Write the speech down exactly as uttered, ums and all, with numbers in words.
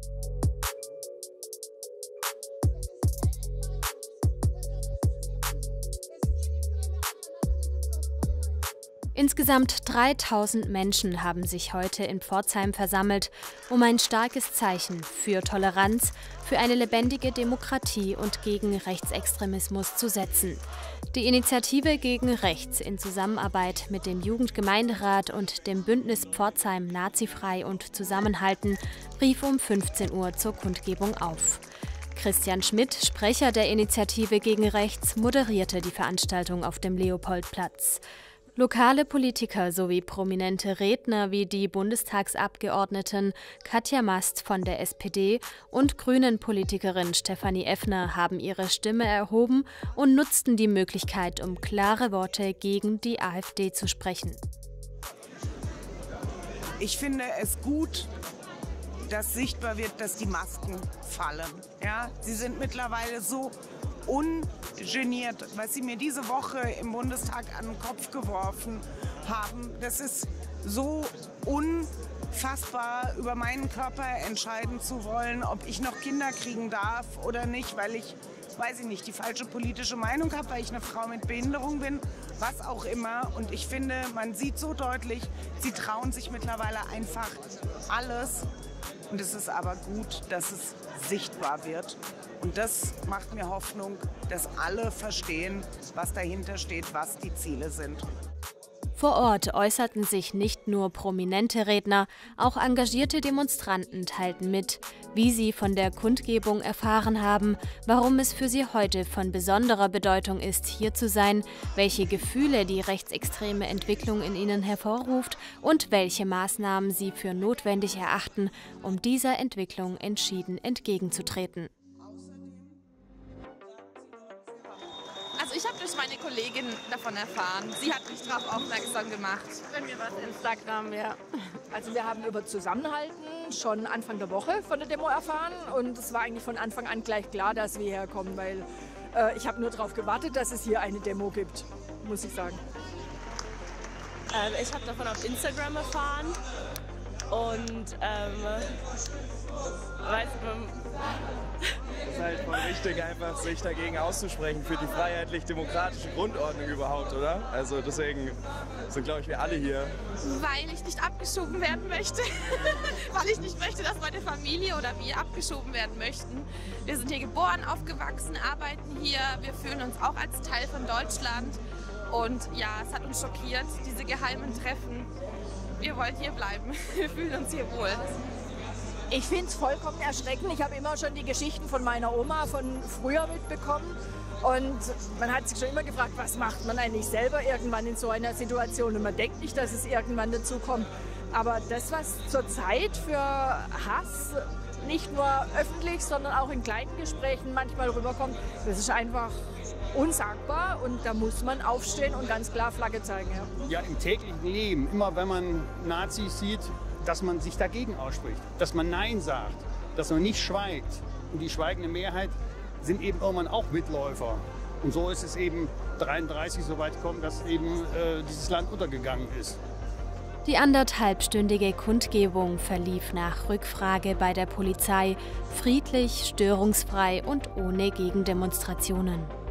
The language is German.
Insgesamt dreitausend Menschen haben sich heute in Pforzheim versammelt, um ein starkes Zeichen für Toleranz, für eine lebendige Demokratie und gegen Rechtsextremismus zu setzen. Die Initiative gegen Rechts in Zusammenarbeit mit dem Jugendgemeinderat und dem Bündnis Pforzheim Nazifrei und Zusammenhalten rief um fünfzehn Uhr zur Kundgebung auf. Christian Schmidt, Sprecher der Initiative gegen Rechts, moderierte die Veranstaltung auf dem Leopoldplatz. Lokale Politiker sowie prominente Redner wie die Bundestagsabgeordneten Katja Mast von der S P D und Grünen-Politikerin Stefanie Effner haben ihre Stimme erhoben und nutzten die Möglichkeit, um klare Worte gegen die AfD zu sprechen. Ich finde es gut, dass sichtbar wird, dass die Masken fallen. Ja? Sie sind mittlerweile so ungeniert, was sie mir diese Woche im Bundestag an den Kopf geworfen haben. Das ist so unfassbar, über meinen Körper entscheiden zu wollen, ob ich noch Kinder kriegen darf oder nicht, weil ich, weiß ich nicht, die falsche politische Meinung habe, weil ich eine Frau mit Behinderung bin, was auch immer. Und ich finde, man sieht so deutlich, sie trauen sich mittlerweile einfach alles. Und es ist aber gut, dass es sichtbar wird. Und das macht mir Hoffnung, dass alle verstehen, was dahinter steht, was die Ziele sind. Vor Ort äußerten sich nicht nur prominente Redner, auch engagierte Demonstranten teilten mit, wie sie von der Kundgebung erfahren haben, warum es für sie heute von besonderer Bedeutung ist, hier zu sein, welche Gefühle die rechtsextreme Entwicklung in ihnen hervorruft und welche Maßnahmen sie für notwendig erachten, um dieser Entwicklung entschieden entgegenzutreten. Also ich habe durch meine Kollegin davon erfahren. Sie hat mich darauf aufmerksam gemacht. Bei mir war es Instagram, ja. Also wir haben über Zusammenhalten schon Anfang der Woche von der Demo erfahren und es war eigentlich von Anfang an gleich klar, dass wir herkommen, weil äh, ich habe nur darauf gewartet, dass es hier eine Demo gibt, muss ich sagen. Ähm, ich habe davon auf Instagram erfahren und ähm, weiß, es ist halt voll wichtig, einfach sich dagegen auszusprechen für die freiheitlich-demokratische Grundordnung überhaupt, oder? Also deswegen sind, glaube ich, wir alle hier. Weil ich nicht abgeschoben werden möchte. Weil ich nicht möchte, dass meine Familie oder wir abgeschoben werden möchten. Wir sind hier geboren, aufgewachsen, arbeiten hier. Wir fühlen uns auch als Teil von Deutschland. Und ja, es hat uns schockiert, diese geheimen Treffen. Wir wollen hier bleiben. Wir fühlen uns hier wohl. Ich finde es vollkommen erschreckend. Ich habe immer schon die Geschichten von meiner Oma von früher mitbekommen. Und man hat sich schon immer gefragt, was macht man eigentlich selber irgendwann in so einer Situation? Und man denkt nicht, dass es irgendwann dazu kommt. Aber das, was zurzeit für Hass nicht nur öffentlich, sondern auch in kleinen Gesprächen manchmal rüberkommt, das ist einfach unsagbar. Und da muss man aufstehen und ganz klar Flagge zeigen. Ja, ja, im täglichen Leben, immer wenn man Nazis sieht, dass man sich dagegen ausspricht, dass man Nein sagt, dass man nicht schweigt. Und die schweigende Mehrheit sind eben irgendwann auch Mitläufer. Und so ist es eben dreiunddreißig so weit gekommen, dass eben äh, dieses Land untergegangen ist. Die anderthalbstündige Kundgebung verlief nach Rückfrage bei der Polizei friedlich, störungsfrei und ohne Gegendemonstrationen.